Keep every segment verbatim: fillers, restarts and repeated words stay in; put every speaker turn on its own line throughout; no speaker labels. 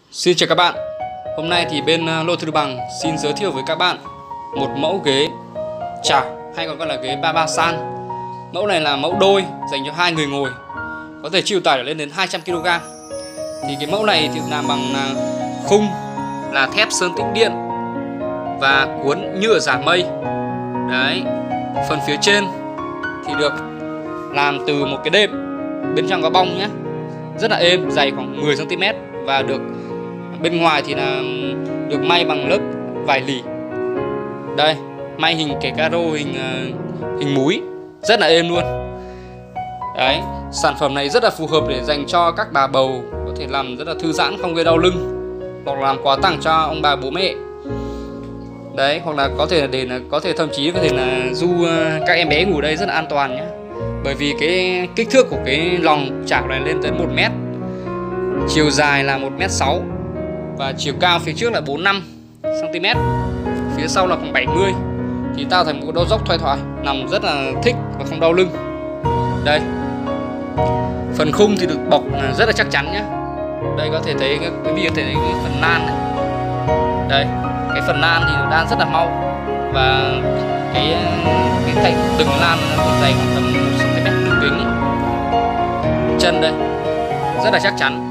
Xin chào các bạn. Hôm nay thì bên Lô Thư Bằng xin giới thiệu với các bạn một mẫu ghế chảo hay còn gọi là ghế Babasan. Mẫu này là mẫu đôi dành cho hai người ngồi, có thể chịu tải lên đến hai trăm ki lô gam. Thì cái mẫu này thì làm bằng khung là thép sơn tĩnh điện và cuốn nhựa giả mây. Đấy, phần phía trên thì được làm từ một cái đệm, bên trong có bong nhé, rất là êm, dày khoảng mười xăng ti mét và được bên ngoài thì là được may bằng lớp vải lỉ. Đây, may hình kẻ caro, hình hình múi, rất là êm luôn. Đấy, sản phẩm này rất là phù hợp để dành cho các bà bầu, có thể làm rất là thư giãn, không gây đau lưng, hoặc làm quà tặng cho ông bà bố mẹ. Đấy, hoặc là có thể để là có thể thậm chí có thể là du các em bé ngủ đây rất là an toàn nhé. Bởi vì cái kích thước của cái lòng chảo này lên tới một mét, chiều dài là một mét sáu và chiều cao phía trước là bốn mươi lăm xăng ti mét, phía sau là khoảng bảy mươi, thì tạo thành một độ dốc thoai thoải, nằm rất là thích và không đau lưng. Đây, phần khung thì được bọc rất là chắc chắn nhé. Đây có thể thấy quý vị có thể thấy cái phần nan này. Đây, cái phần nan thì đan rất là mau và cái cái cạnh từng lan độ dày khoảng tầm một xăng ti mét đường kính. Chân đây rất là chắc chắn.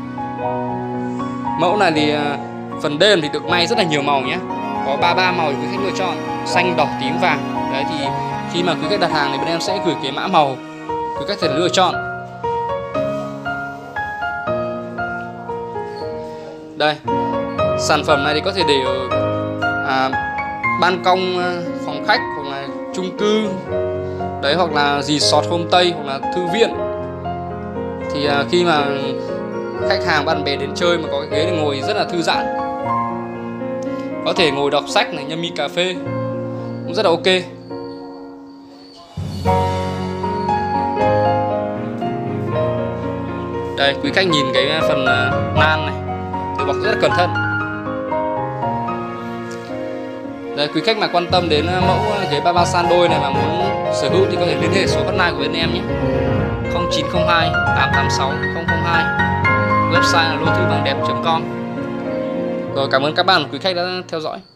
Mẫu này thì phần đệm thì được may rất là nhiều màu nhé, có ba mươi ba màu để quý khách lựa chọn: xanh, đỏ, tím, vàng. Đấy, thì khi mà quý khách đặt hàng thì bên em sẽ gửi cái mã màu quý khách thể lựa chọn. Đây, sản phẩm này thì có thể để ở à, ban công phòng khách, hoặc là chung cư đấy, hoặc là resort homestay, hoặc là thư viện. Thì à, khi mà khách hàng bạn bè đến chơi mà có cái ghế để ngồi rất là thư giãn, có thể ngồi đọc sách này, nhâm nhi cà phê cũng rất là ok. Đây, quý khách nhìn cái phần nan này được bọc rất là cẩn thận. Đây, quý khách mà quan tâm đến mẫu ghế Babasan đôi này mà muốn sở hữu thì có thể liên hệ số hotline của bên em nhé: không chín không hai tám tám sáu không không hai, website là lô thư bằng đẹp chấm com. Rồi, cảm ơn các bạn quý khách đã theo dõi.